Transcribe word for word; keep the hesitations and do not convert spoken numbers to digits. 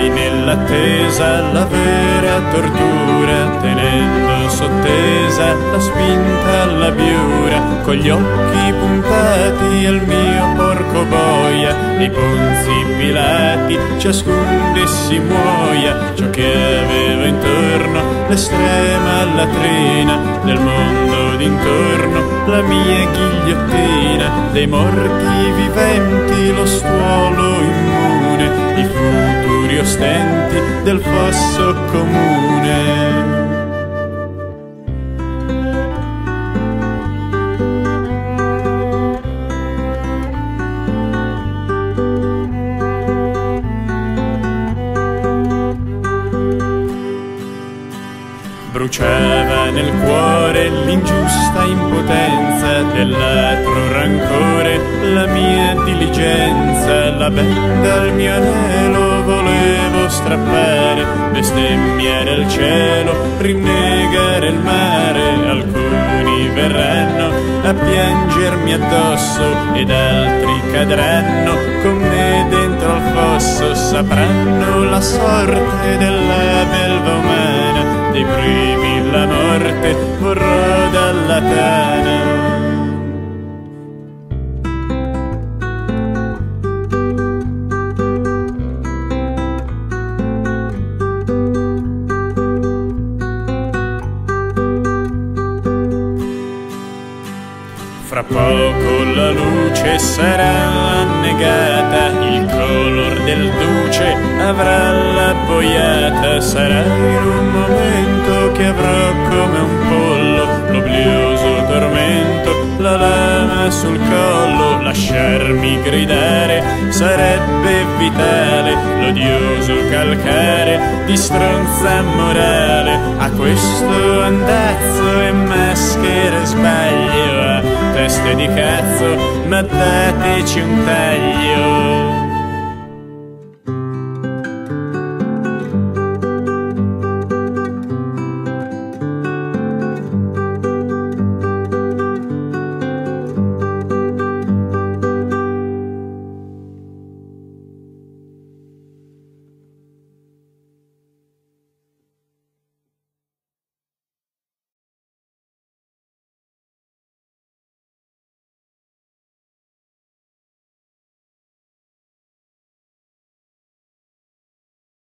Sai, nell'attesa la vera tortura, tenendo sottesa la spinta alla biura, con gli occhi puntati al mio porco boia, dei Ponzi Pilati, ciascun dessi muoia. Ciò che avevo intorno, l'estrema latrina del mondo d'intorno, la mia ghigliottina, dei morti viventi lo stuolo immune, i futuri ostenti del fosso comune. Bruciava nel cuore l'ingiusta impotenza dell'atro rancore, la mia diligenza, la benda al mio anelo volevo strappare, bestemmiare il cielo, rinnegare il mare. Alcuni verranno a piangermi addosso ed altri cadranno con me dentro al fosso, sapranno la sorte della belva umana, dei primi la morte vorrò dalla tana. Fra poco la luce sarà annegata, il color del duce avrà la boiata, sarà in un momento che avrò come un pollo l'oblioso tormento, la lama sul collo. Lasciarmi gridare sarebbe vitale, l'odioso calcare di stronza morale. A questo andazzo e maschera sbaglio, a teste di cazzo, ma dateci un taglio.